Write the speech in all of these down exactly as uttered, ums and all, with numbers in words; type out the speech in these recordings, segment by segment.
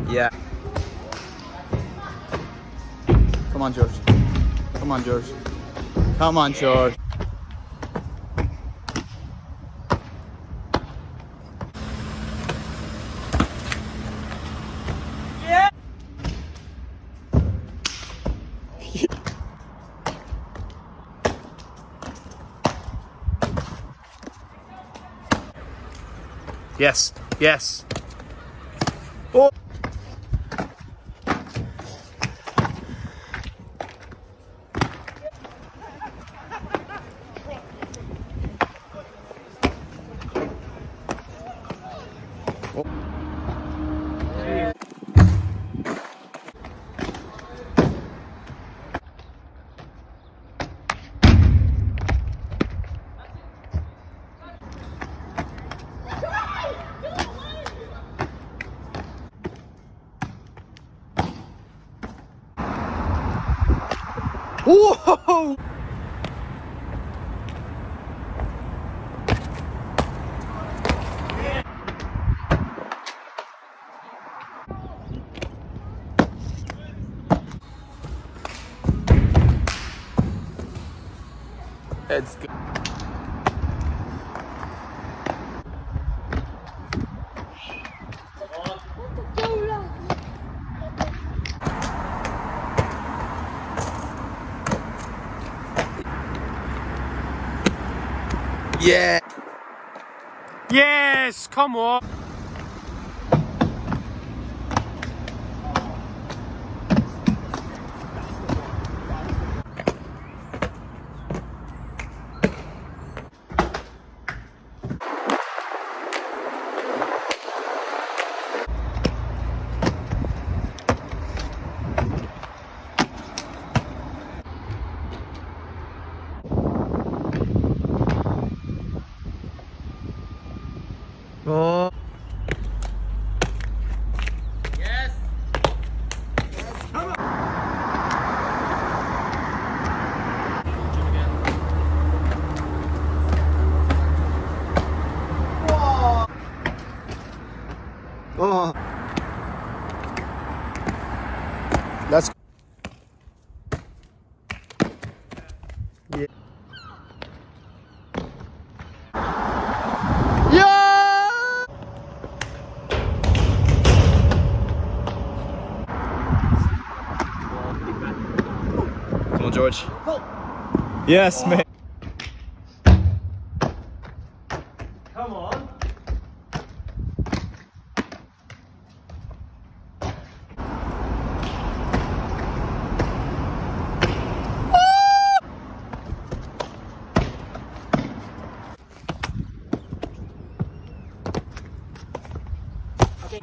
Yeah. Come on, George. Come on, George. Come on, George. Yeah. Yes. Yes. Oh. Whoa! It's good. Yeah. Yes, come on. Oh. Yes. Come on. Oh. Let's go. Yeah. Yeah! Come on, George. Yes, mate. Come on. Okay.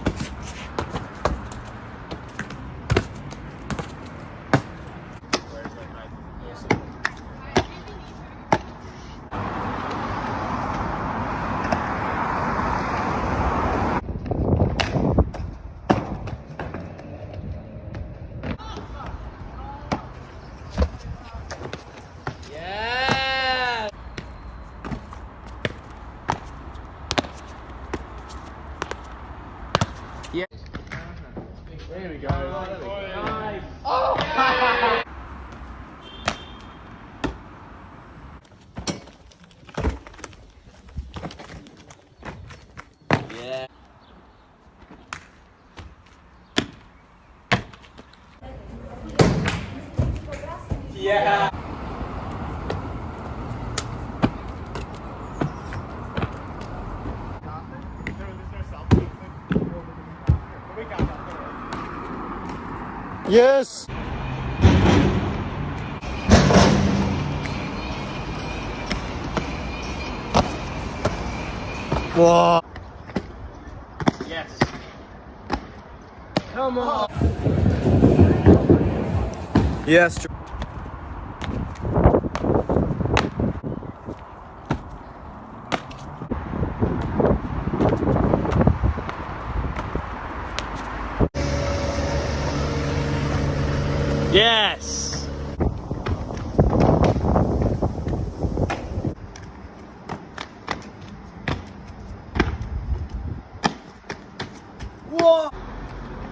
Yeah. Yeah. There we go. Nice. Oh! Yeah. Yeah. Yes. Whoa. Yes. Come on. Yes. Yes. Whoa.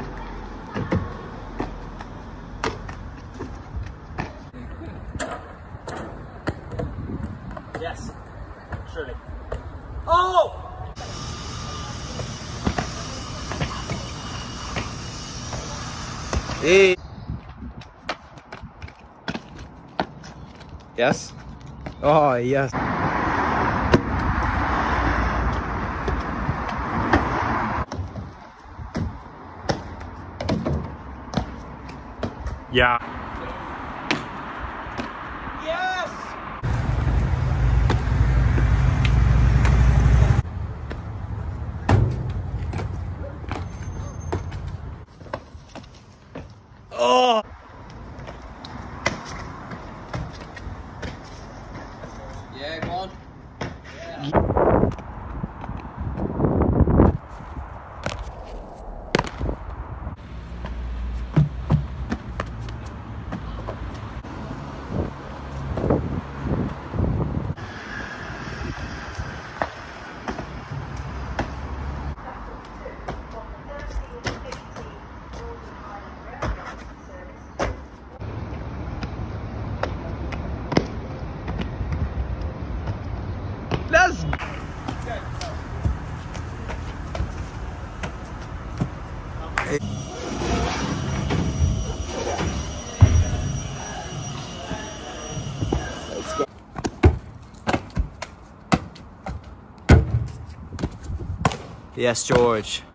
Surely. Oh! Hey. Yes. Oh, yes. Yeah. Yes! Oh. Yeah, go on. Yeah. Let's go. Let's go. Yes, George.